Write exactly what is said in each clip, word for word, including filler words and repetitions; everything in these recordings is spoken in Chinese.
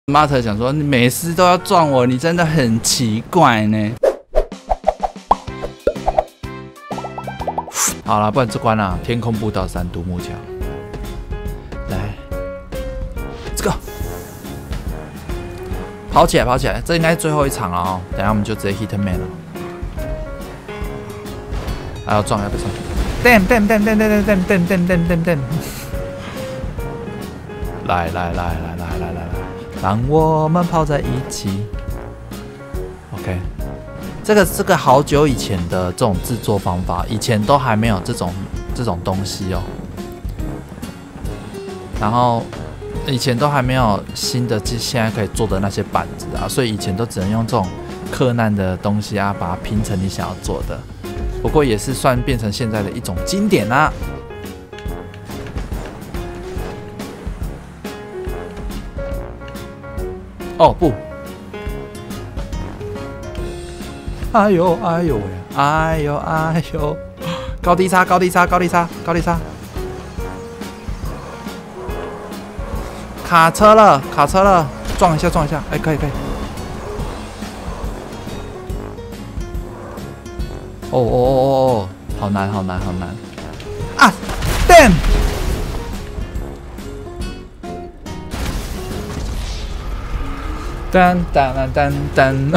马特想说，你每次都要撞我，你真的很奇怪呢。好了，不然这关了、啊，天空步道三独木桥。来，这个跑起来，跑起来，这应该是最后一场了哦。等一下我们就直接 Hitman 了。还要撞，还要撞 ！Damn damn damn damn damn damn damn damn damn damn damn！ 来来来来来来来来，让我们跑在一起。OK， 这个这个好久以前的这种制作方法，以前都还没有这种这种东西哦。然后以前都还没有新的，现在可以做的那些板子啊，所以以前都只能用这种克难的东西啊，把它拼成你想要做的。不过也是算变成现在的一种经典啦。哦不！哎呦哎呦喂！哎呦哎呦！高低差高低差高低差高低差！卡车了卡车了！撞一下撞一下！哎，可以可以。哦哦哦哦哦！好难好难好难！啊 ！Damn！ 噔噔噔噔！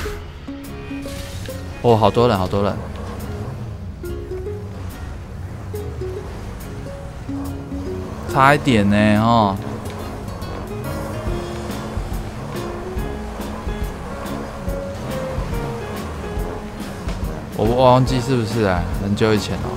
哦，好多人好多人！差一点呢哦！我忘记是不是啊？很久以前哦。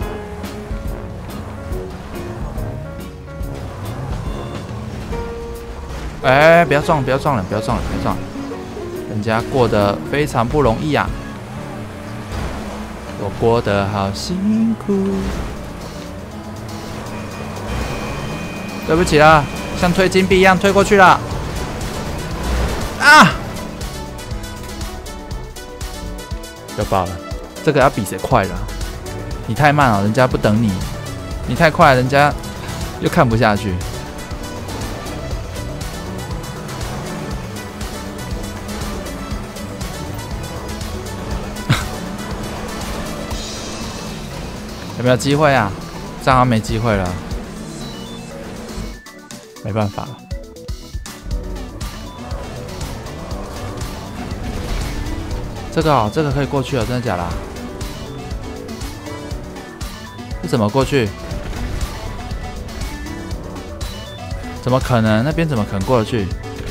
哎，不要撞，不要撞了，不要撞了，不要撞了！人家过得非常不容易啊，我过得好辛苦。对不起啦，像推金币一样推过去了。啊！要爆了！这个要比谁快了、啊？你太慢了，人家不等你；你太快，人家又看不下去。有没有机会啊？这样没机会了，没办法了。这个哦，这个可以过去了，真的假的、啊？这怎么过去？怎么可能？那边怎么可能过得去？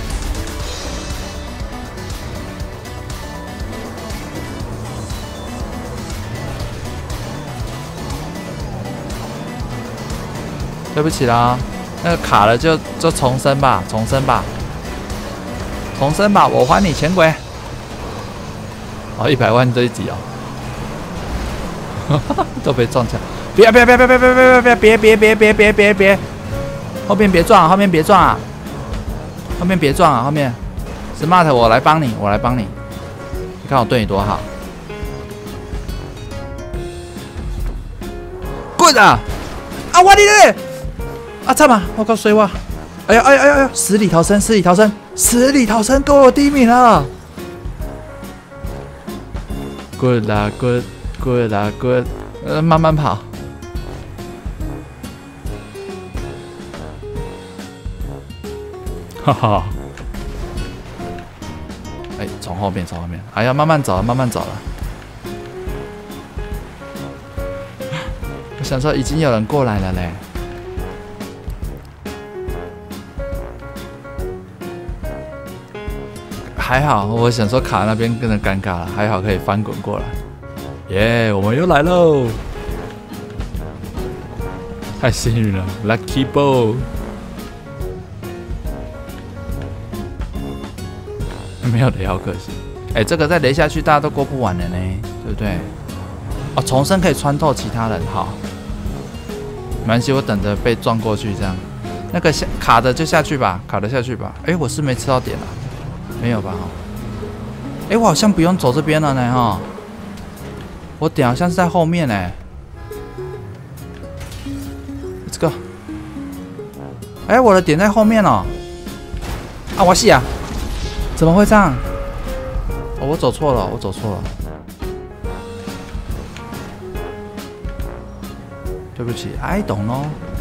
对不起啦，那个卡了就就重生吧，重生吧，重生吧，我还你钱鬼！哦，一百万这一集哦，都被撞墙！别别别别别别别别别别别别别别别！后面别撞，后面别撞啊！后面别撞啊！后面 ，Smart， 我来帮你，我来帮你。你看我对你多好。Good 啊！啊，我的嘞！啊，操嘛！我靠，水哇！哎呀哎呀哎呀哎呀！死里逃生，死里逃生，死里逃生！够我第一名了 ！Good 啦 ，Good Good 啦 ，Good， 呃，慢慢跑。哈哈！哎，从后面，从后面！哎呀，慢慢走，慢慢走了。我想说，已经有人过来了嘞。还好，我想说卡那边更的尴尬了，还好可以翻滚过来。耶、yeah, ，我们又来喽！太幸运了 ，Lucky Ball！ 没有雷，好可惜。哎、欸，这个再雷下去，大家都过不完了呢，对不对？哦，重生可以穿透其他人，好，没关系，我等着被撞过去这样。那个下卡的就下去吧，卡的下去吧。哎、欸，我是没吃到点啊。没有吧？哎、欸，我好像不用走这边了呢，哈！我点好像是在后面呢。这个，哎、欸，我的点在后面哦。啊，我死啊！ 怎么会这样？哦，我走错了，我走错了。对不起 ，I don't know。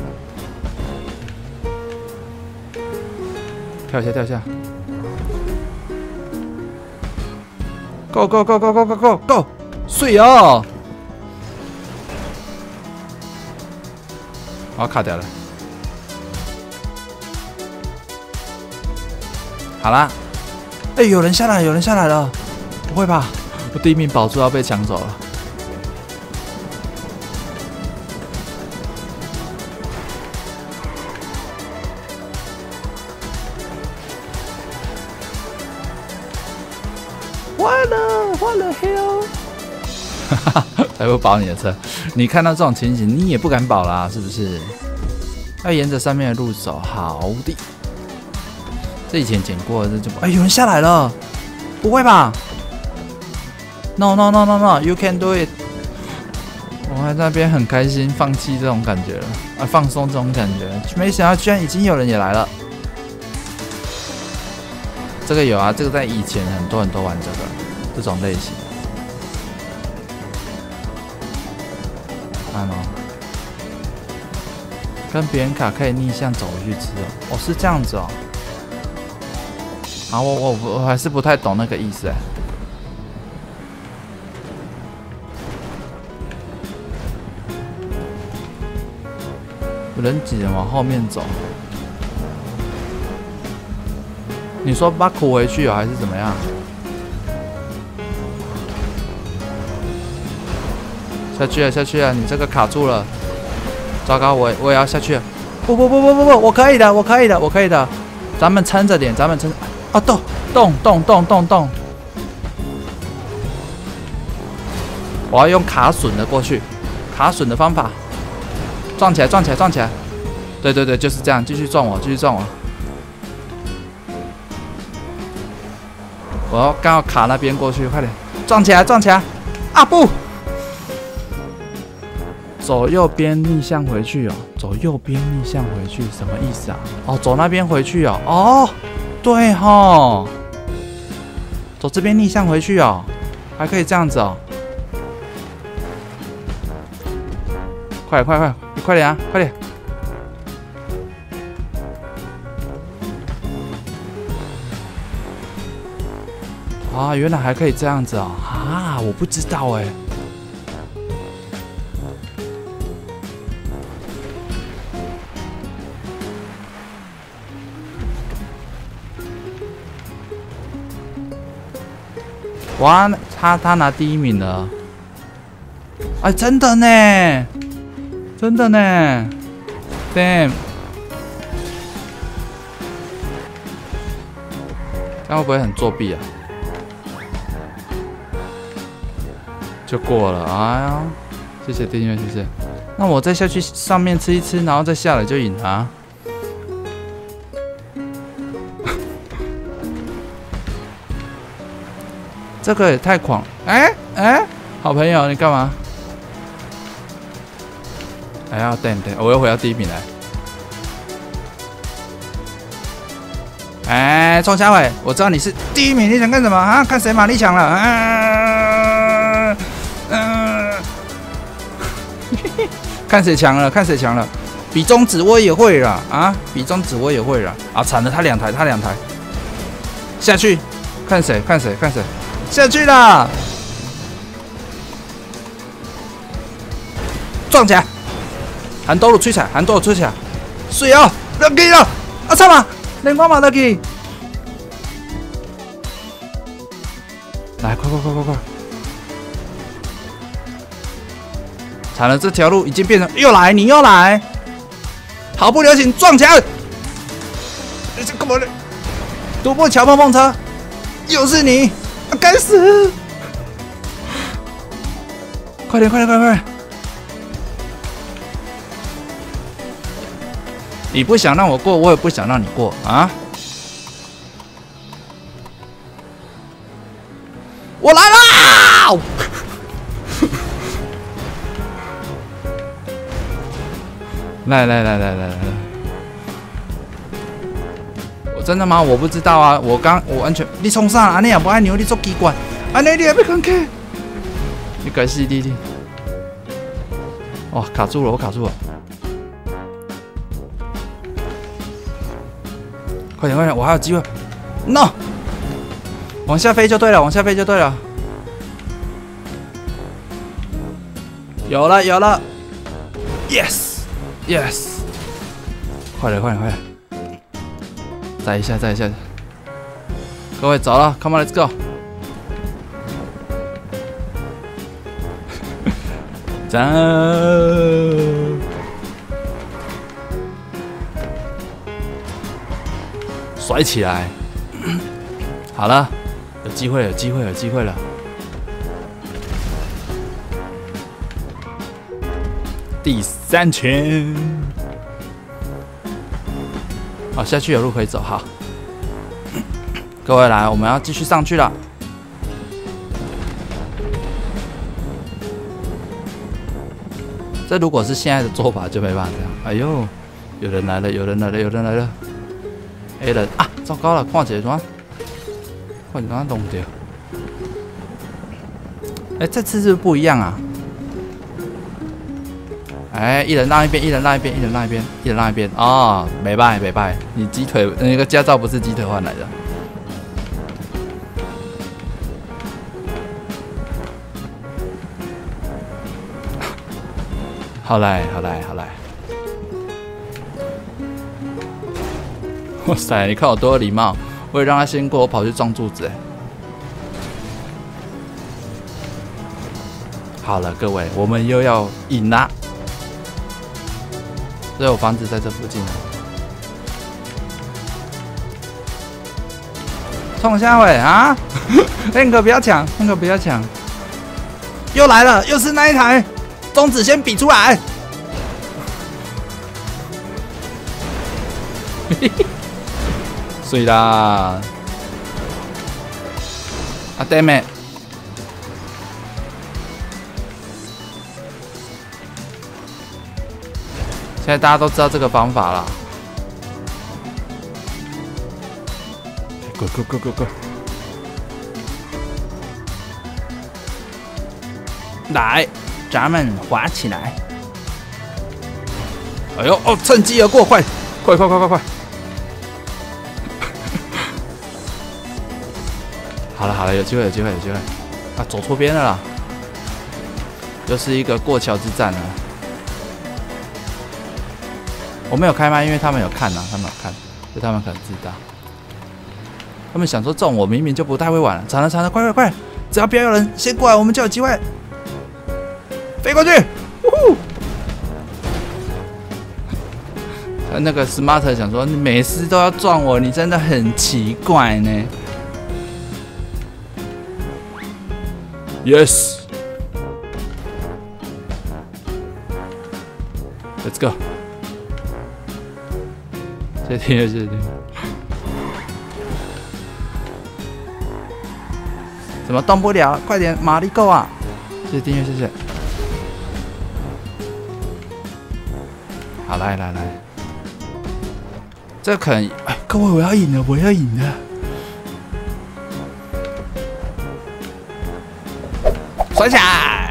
跳一下，跳一下。Go go go go go go go go！ 水哦！我卡掉了。好啦，哎、欸，有人下来，有人下来了，不会吧？我第一名宝珠要被抢走了。完了，完了 hell！ 哈哈，才不保你的车。你看到这种情形，你也不敢保啦，是不是？要沿着上面的路走。好的。这以前捡过的，这就哎、欸，有人下来了，不会吧 ？No No No No No，You can do it！ 我还在那边很开心，放弃这种感觉了，啊，放松这种感觉，没想到居然已经有人也来了。这个有啊，这个在以前很多人都玩这个这种类型。看哦，跟别人卡可以逆向走回去吃哦，哦是这样子哦。啊，我我我还是不太懂那个意思哎。人挤人往后面走。你说把苦回去哦，还是怎么样？下去了，下去了！你这个卡住了，糟糕，我我也要下去了。不不不不不不，我可以的，我可以的，我可以的。咱们撑着点，咱们撑。啊，动动动动动动！我要用卡榫的过去，卡榫的方法，撞起来，撞起来，撞起来！对对对，就是这样，继续撞我，继续撞我。我要刚好卡那边过去，快点撞起来，撞起来！啊不！走右边逆向回去哦，走右边逆向回去什么意思啊？哦，走那边回去哦，哦，对吼，走这边逆向回去哦，还可以这样子哦。快点，快快，你快点啊，快点！啊，原来还可以这样子哦！啊，我不知道哎。哇，他他拿第一名了！哎，真的呢，真的呢 ，damn！ 这样会不会很作弊啊？就过了，哎呀，谢谢订阅，谢谢。那我再下去上面吃一吃，然后再下来就赢了、啊。这个也太狂！哎、欸、哎、欸，好朋友，你干嘛？哎呀，等等，我又回到第一名来。哎、欸，钟小伟，我知道你是第一名，你想干什么啊？看谁马力强了？啊，嗯、啊，看谁强了，看谁强了。比中指我也会了啊，比中指我也会了啊！惨了，他两台，他两台，下去，看谁，看谁，看谁。下去啦！撞起来！韩多鲁吹起来，韩多鲁吹起来！水哦 ，lucky 了！啊，操嘛！连光马 lucky！ 来，快快快快快！惨了，这条路已经变成又来，你又来，毫不留情撞起来！这干嘛呢？突破桥碰碰车，又是你！啊！该死！快点，快点，快点，快点！你不想让我过，我也不想让你过啊！我来啦！来来来来来来！我真的吗？我不知道啊，我刚我完全你冲上，安尼也不爱牛，你做奇怪，安尼你也不看看，你改死弟弟。哇，卡住了，我卡住了。快点快点，我还有机会。No， 往下飞就对了，往下飞就对了。有了有了 ，Yes Yes， 快点快点快点，再一下再一下。各位走了 ，Come on，Let's go。走。甩起来！好了，有机会了，有机会了，有机会了。第三圈，好，下去有路可以走。好，各位来，我们要继续上去了。这如果是现在的做法，就没办法这样。哎呦，有人来了，有人来了，有人来了。A 人啊，糟糕了，看起来怎么，看起来弄掉。哎，这次是不是不一样啊？哎，一人让一边，一人让一边，一人让一边，一人让一边。哦，没败没败，你鸡腿那个驾照不是鸡腿换来的。好来，好来，好来。哇塞！你看我多有礼貌，我也让他先过，我跑去撞柱子。好了，各位，我们又要赢啦！这有房子在这附近。冲下位啊！那个不要抢，那个不要抢。又来了，又是那一台。中指先比出来。碎啦！啊 ，damn it！ 现在大家都知道这个方法了。Go go go go go！ 来，咱们滑起来！哎呦哦，趁机而过，快快快快快快！好了好了，有机会有机会有机会！啊，走错边了啦！又是一个过桥之战了。我没有开麦，因为他们有看呐、啊，他们有看，所以他们可能知道。他们想说，这种我明明就不太会玩了，惨了惨了，快快快！只要不要有人先过来，我们就有机会飞过去。呜呼！那个 Smart 想说，你每次都要撞我，你真的很奇怪呢。Yes， Let's go。谢谢谢谢谢谢。怎么动不了？快点，马力够啊！谢谢订阅，谢谢。好，来来来，这可能，哎，各位，我要赢了，我要赢了！甩起来！